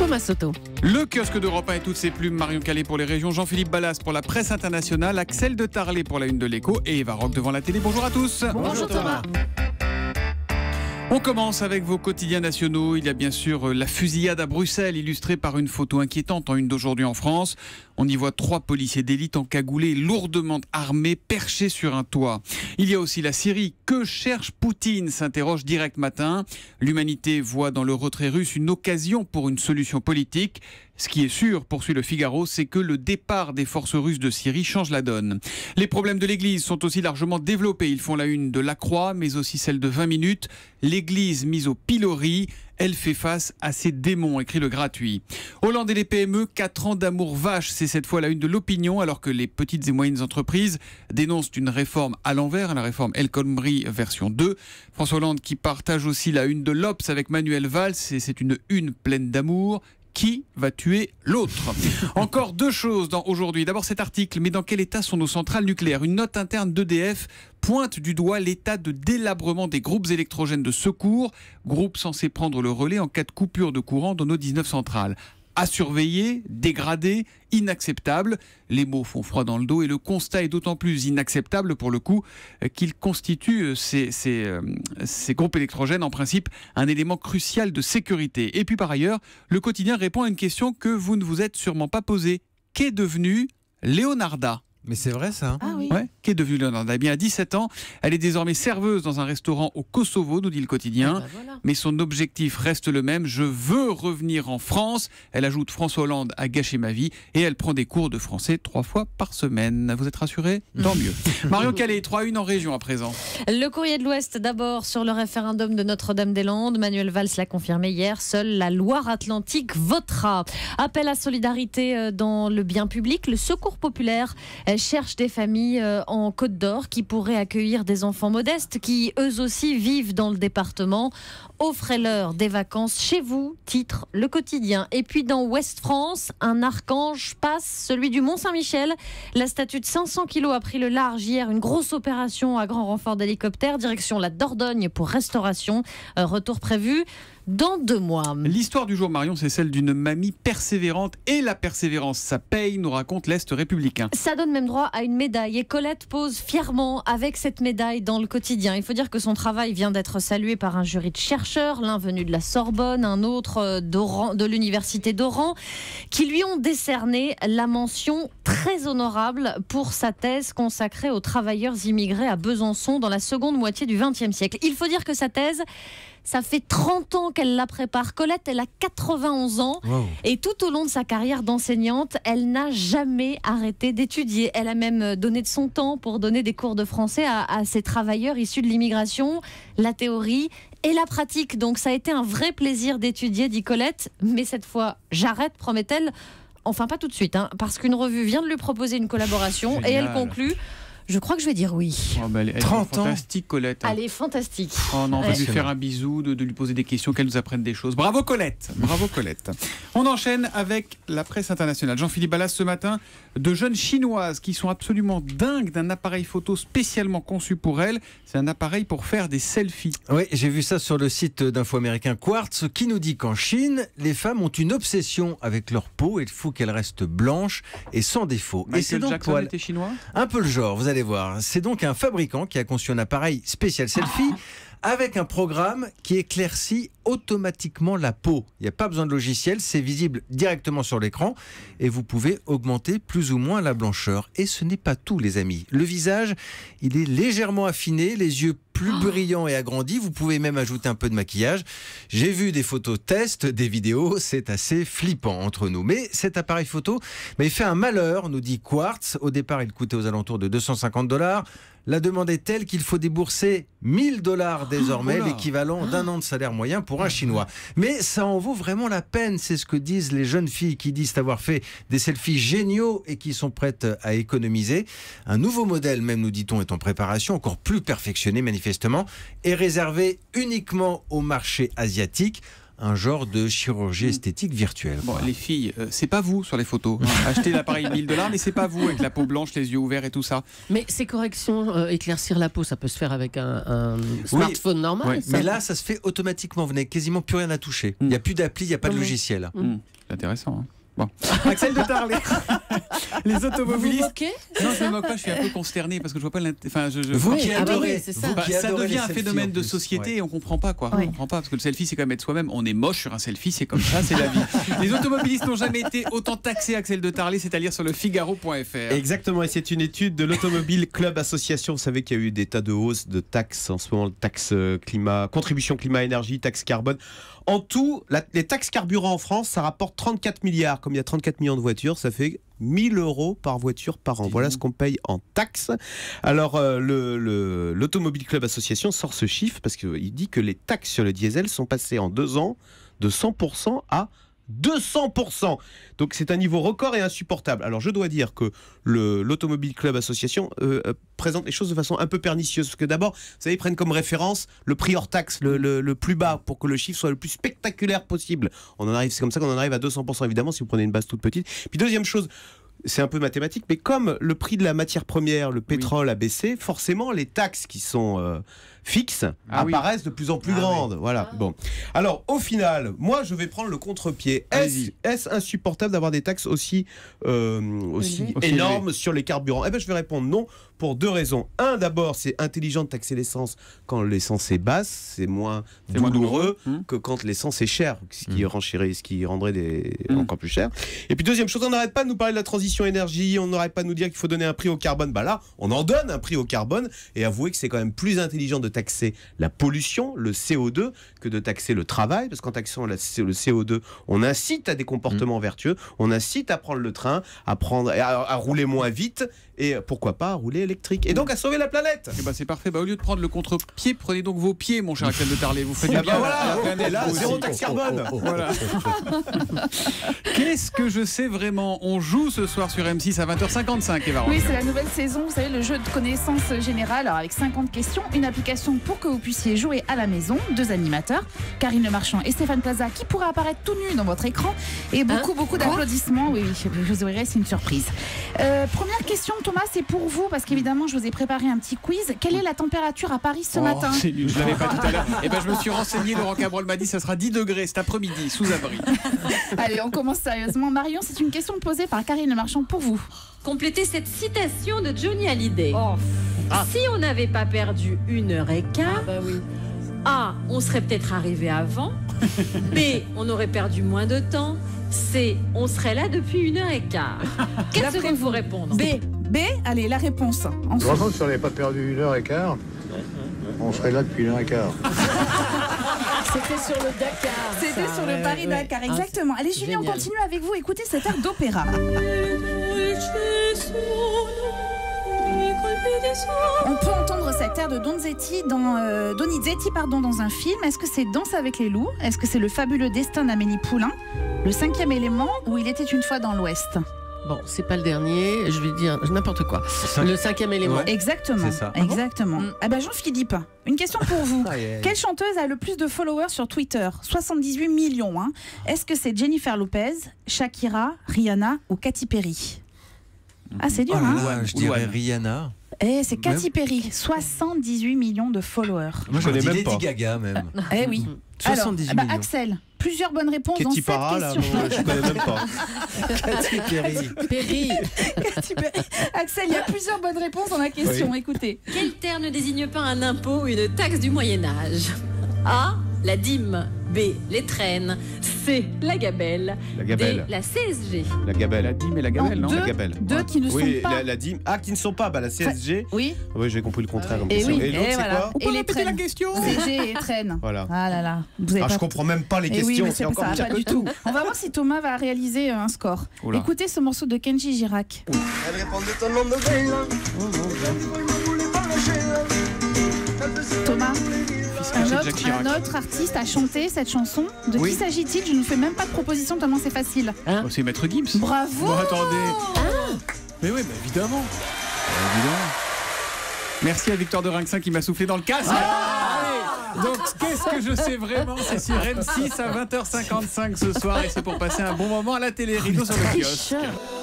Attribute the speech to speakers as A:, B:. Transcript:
A: Thomas Soto.
B: Le kiosque d'Europe 1 et toutes ses plumes, Marion Calais pour les régions, Jean-Philippe Ballas pour la presse internationale, Axel de Tarlet pour la une de l'Écho et Eva Rock devant la télé. Bonjour à tous.
A: Bonjour Thomas.
B: On commence avec vos quotidiens nationaux. Il y a bien sûr la fusillade à Bruxelles, illustrée par une photo inquiétante en une d'aujourd'hui en France. On y voit 3 policiers d'élite encagoulés, lourdement armés, perchés sur un toit. Il y a aussi la Syrie. Que cherche Poutine, s'interroge Direct Matin. L'humanité voit dans le retrait russe une occasion pour une solution politique. Ce qui est sûr, poursuit le Figaro, c'est que le départ des forces russes de Syrie change la donne. Les problèmes de l'Église sont aussi largement développés. Ils font la une de La Croix, mais aussi celle de 20 minutes. L'Église mise au pilori, elle fait face à ses démons, écrit le Gratuit. Hollande et les PME, 4 ans d'amour vache, c'est cette fois la une de l'Opinion, alors que les petites et moyennes entreprises dénoncent une réforme à l'envers, la réforme El Khomri version 2. François Hollande qui partage aussi la une de l'Obs avec Manuel Valls, et c'est une pleine d'amour. Qui va tuer l'autre? Encore 2 choses aujourd'hui. D'abord cet article, mais dans quel état sont nos centrales nucléaires? Une note interne d'EDF pointe du doigt l'état de délabrement des groupes électrogènes de secours, groupes censés prendre le relais en cas de coupure de courant dans nos 19 centrales. À surveiller, dégradé, inacceptable. Les mots font froid dans le dos et le constat est d'autant plus inacceptable pour le coup qu'ils constituent ces groupes électrogènes en principe un élément crucial de sécurité. Et puis par ailleurs, le quotidien répond à une question que vous ne vous êtes sûrement pas posée. Qu'est devenue Leonarda ?
C: Mais c'est vrai ça.
A: Ah oui.
B: Ouais, qu'est devenue Leonarda? Eh bien, à 17 ans, elle est désormais serveuse dans un restaurant au Kosovo, nous dit le quotidien.
A: Ah bah voilà.
B: Mais son objectif reste le même, je veux revenir en France. Elle ajoute François Hollande a gâché ma vie et elle prend des cours de français 3 fois par semaine. Vous êtes rassurés? Tant mieux. Marion Calais, 3-1 en région à présent.
A: Le Courrier de l'Ouest d'abord sur le référendum de Notre-Dame-des-Landes. Manuel Valls l'a confirmé hier, seule la Loire-Atlantique votera. Appel à solidarité dans le bien public. Le Secours populaire cherche des familles en Côte d'Or qui pourraient accueillir des enfants modestes qui eux aussi vivent dans le département. Offrez-leur des vacances chez vous, titre Le Quotidien. Et puis dans Ouest France, un archange passe, celui du Mont-Saint-Michel. La statue de 500 kilos a pris le large hier. Une grosse opération à grand renfort d'hélicoptère. Direction la Dordogne pour restauration. Retour prévu dans 2 mois.
B: L'histoire du jour, Marion, c'est celle d'une mamie persévérante et la persévérance, ça paye, nous raconte l'Est républicain.
A: Ça donne même droit à une médaille et Colette pose fièrement avec cette médaille dans le quotidien. Il faut dire que son travail vient d'être salué par un jury de chercheurs, l'un venu de la Sorbonne, un autre de l'université d'Oran, qui lui ont décerné la mention très honorable pour sa thèse consacrée aux travailleurs immigrés à Besançon dans la seconde moitié du XXe siècle. Il faut dire que sa thèse, ça fait 30 ans qu'elle la prépare. Colette, elle a 91 ans.
C: Wow.
A: Et tout au long de sa carrière d'enseignante, elle n'a jamais arrêté d'étudier. Elle a même donné de son temps pour donner des cours de français à ces travailleurs issus de l'immigration, la théorie et la pratique. Donc ça a été un vrai plaisir d'étudier, dit Colette. Mais cette fois, j'arrête, promet-elle. Enfin, pas tout de suite, parce qu'une revue vient de lui proposer une collaboration.
B: Génial.
A: Et elle conclut. Je crois que je vais dire oui.
B: Oh, bah, elle est
C: 30 ans.
B: fantastique, Colette.
A: Elle est fantastique.
B: Oh, on a envie de lui
C: Ouais.
B: faire un bisou, de lui poser des questions, qu'elle nous apprenne des choses. Bravo Colette, bravo Colette. On enchaîne avec la presse internationale. Jean-Philippe Ballas ce matin, de jeunes chinoises qui sont absolument dingues d'un appareil photo spécialement conçu pour elles. C'est un appareil pour faire des selfies.
C: Oui, j'ai vu ça sur le site d'info américain Quartz qui nous dit qu'en Chine, les femmes ont une obsession avec leur peau et il faut qu'elle reste blanche et sans défaut. Et c'est
B: Michael
C: donc
B: Jackson était chinois?
C: un peu le genre, vous allez voir. C'est donc un fabricant qui a conçu un appareil spécial selfie avec un programme qui éclaircit automatiquement la peau. Il n'y a pas besoin de logiciel, c'est visible directement sur l'écran et vous pouvez augmenter plus ou moins la blancheur. Et ce n'est pas tout, les amis. Le visage, il est légèrement affiné, les yeux plus brillants et agrandis. Vous pouvez même ajouter un peu de maquillage. J'ai vu des photos test, des vidéos, c'est assez flippant entre nous. Mais cet appareil photo, il fait un malheur, nous dit Quartz. Au départ, il coûtait aux alentours de $250. La demande est telle qu'il faut débourser $1000 désormais,
B: Oh là.
C: l'équivalent d'1 an de salaire moyen pour un Chinois. Mais ça en vaut vraiment la peine, c'est ce que disent les jeunes filles qui disent avoir fait des selfies géniaux et qui sont prêtes à économiser. Un nouveau modèle, même nous dit-on, est en préparation, encore plus perfectionné manifestement, est réservé uniquement au marché asiatique. un genre de chirurgie esthétique virtuelle.
B: Bon, les filles, c'est pas vous sur les photos. Achetez l'appareil $1000, mais c'est pas vous avec la peau blanche, les yeux ouverts et tout ça.
D: Mais ces corrections, éclaircir la peau, ça peut se faire avec un smartphone normal.
B: Oui.
C: Mais là, ça se fait automatiquement. Vous n'avez quasiment plus rien à toucher. Il n'y a plus d'appli, il n'y a pas de logiciel.
B: C'est intéressant. Hein. Bon. Axel de Tarlet. Les
D: Vous vous
B: automobilistes.
D: moquez?
B: Non, je ne me moque pas, je suis un peu consterné parce que je vois pas l'intérêt.
C: Vous
D: Oui,
C: qui
D: ah bah
C: adorez,
D: oui, c'est ça.
C: vous qui
B: Ça
C: adorez
B: devient
C: les
B: un
C: selfies
B: phénomène
C: en
B: de
C: plus.
B: société
C: Ouais.
B: et on comprend pas quoi.
A: Oui.
B: On comprend pas parce que le selfie c'est quand même être soi-même. On est moche sur un selfie, c'est comme ça, c'est la vie. Les automobilistes n'ont jamais été autant taxés, Axel de Tarlet, c'est à lire sur le Figaro.fr.
E: Exactement, et c'est une étude de l'Automobile Club Association. Vous savez qu'il y a eu des tas de hausses de taxes en ce moment, taxes climat, contribution climat-énergie, taxes carbone. En tout, les taxes carburant en France, ça rapporte 34 milliards. Comme il y a 34 millions de voitures, ça fait 1 000 € par voiture par an. Voilà ce qu'on paye en taxes. Alors, l'Automobile Club Association sort ce chiffre parce qu'il dit que les taxes sur le diesel sont passées en 2 ans de 100% à 200%. Donc c'est un niveau record et insupportable. Alors je dois dire que l'Automobile Club Association présente les choses de façon un peu pernicieuse. Parce que d'abord, vous savez, ils prennent comme référence le prix hors taxe, le plus bas, pour que le chiffre soit le plus spectaculaire possible. C'est comme ça qu'on en arrive à 200%, évidemment, si vous prenez une base toute petite. Puis deuxième chose, c'est un peu mathématique, mais comme le prix de la matière première, le pétrole a baissé, forcément les taxes qui sont fixes apparaissent de plus en plus grandes. Voilà. Bon. Alors au final, moi je vais prendre le contre-pied. Est-ce insupportable d'avoir des taxes aussi énormes sur les carburants? Eh bien je vais répondre non, pour 2 raisons. Un, d'abord, c'est intelligent de taxer l'essence quand l'essence est basse, c'est moins douloureux que quand l'essence est chère, ce qui rendrait encore plus cher. Et puis deuxième chose, on n'arrête pas de nous parler de la transition énergie, on n'arrête pas de nous dire qu'il faut donner un prix au carbone. Bah là, on en donne un prix au carbone, et avouez que c'est quand même plus intelligent de taxer la pollution, le CO2, que de taxer le travail, parce qu'en taxant le CO2, on incite à des comportements vertueux, on incite à prendre le train, à rouler moins vite, et pourquoi pas à rouler électrique, et donc à sauver la planète.
B: Eh ben c'est parfait. Au lieu de prendre le contre-pied, prenez donc vos pieds, mon cher Axel de Tarlet. Vous faites du bien
E: Voilà,
B: à la planète.
E: et là,
B: vous
E: zéro
B: aussi.
E: taxe carbone.
B: Voilà. Qu'est-ce que je sais vraiment? On joue ce soir sur M6 à 20h55, Eva Roche.
F: Oui, c'est la nouvelle saison, vous savez, le jeu de connaissances générales, alors avec 50 questions, une application pour que vous puissiez jouer à la maison, 2 animateurs, Karine Le Marchand et Stéphane Plaza, qui pourraient apparaître tout nus dans votre écran, et beaucoup d'applaudissements. Oui, je vous ouvrirai, c'est une surprise. Première question, Thomas, c'est pour vous, parce qu'évidemment, je vous ai préparé un petit quiz. Quelle est la température à Paris ce matin?
B: C'est nul, je l'avais pas tout à l'heure. Eh ben je me suis renseigné, Laurent Cabrol m'a dit ça sera 10 degrés cet après-midi, sous abri.
F: Allez, on commence sérieusement. Marion, c'est une question posée par Karine Le Marchand pour vous.
G: Complétez cette citation de Johnny Hallyday. Si on n'avait pas perdu 1h15, A, on serait peut-être arrivé avant. B, on aurait perdu moins de temps. C, on serait là depuis 1h15. Quel serait vous répondre?
F: B, allez, la réponse.
H: Heureusement que si on n'avait pas perdu 1h15, on serait là depuis 1h15.
D: C'était sur le Dakar.
F: C'était sur le Paris-Dakar, exactement. Allez, Julie, on continue avec vous. Écoutez cet air d'opéra. On peut entendre cet air de Donizetti dans un film. Est-ce que c'est Danse avec les loups? Est-ce que c'est Le fabuleux destin d'Amélie Poulain? Le 5e élément, ou Il était une fois dans l'Ouest?
D: Bon, c'est pas le dernier, je vais dire n'importe quoi. Le 5e élément.
C: Ouais.
F: Exactement.
C: C'est ça.
F: Exactement. Ah bah Jean-Philippe, une question pour vous.
C: Aïe, aïe.
F: Quelle chanteuse a le plus de followers sur Twitter? 78 millions. Hein. Est-ce que c'est Jennifer Lopez, Shakira, Rihanna ou Katy Perry? Ah, c'est dur,
C: Oh là
F: hein?
C: là, je dirais Rihanna.
F: Eh, c'est Katy Perry, 78 millions de followers.
C: Moi, je
E: connais
C: dis
E: même
C: Lady
E: pas.
C: Gaga même.
F: Eh oui.
C: 78
F: Alors,
C: millions.
F: Axel, plusieurs bonnes réponses dans
E: Katy
F: cette
E: Perry, là,
F: question.
E: non, je connais même pas.
C: Katy Perry.
D: Perry.
F: Katy Perry. Axel, il y a plusieurs bonnes réponses dans la question. Écoutez.
G: Quel terme ne désigne pas un impôt ou une taxe du Moyen-Âge? A, la dîme. B, les traînes. C, la gabelle.
E: La gabelle.
G: D, la CSG.
E: La gabelle.
B: La dîme et la gamelle, non,
F: deux,
E: La gabelle.
F: deux qui ne
E: Oui,
F: sont pas.
E: la dîme. Ah, qui ne sont pas. Bah, la CSG.
F: Oui.
E: Oui, j'ai compris le contraire.
F: Et oui.
E: Et l'autre, c'est
F: voilà.
E: quoi?
B: On peut
F: Et les
B: répéter la
F: traînes.
B: question?
F: CG et traînes.
E: Voilà.
F: Ah là là. Vous avez
E: Ah,
F: pas...
E: je comprends même pas les
F: Eh
E: questions.
F: oui, mais
E: c'est
F: ça
E: encore
F: va
E: pire
F: pas
E: que
F: du
E: tout.
F: tout. On va voir si Thomas va réaliser un score.
B: Oula.
F: Écoutez ce morceau de Kenji Girac. Thomas,
B: Fils caché de Jacques Chirac.
F: un autre artiste a chanté cette chanson. De
B: Oui.
F: qui s'agit-il? Je ne fais même pas de proposition tellement c'est facile.
B: Oh, c'est Maître Gims.
F: Bravo.
B: Bon, attendez. Mais oui, évidemment. Évidemment. Merci à Victor de Rinxin qui m'a soufflé dans le casque. Allez. Donc, qu'est-ce que je sais vraiment? C'est sur M6 à 20h55 ce soir et c'est pour passer un bon moment à la télé. Rideau sur le kiosque.